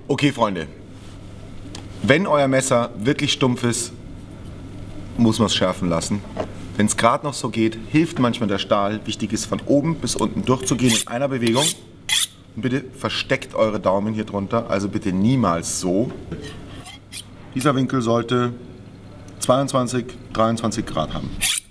Okay, Freunde, wenn euer Messer wirklich stumpf ist, muss man es schärfen lassen. Wenn es gerade noch so geht, hilft manchmal der Stahl. Wichtig ist, von oben bis unten durchzugehen in einer Bewegung. Und bitte versteckt eure Daumen hier drunter, also bitte niemals so. Dieser Winkel sollte 22, 23 Grad haben.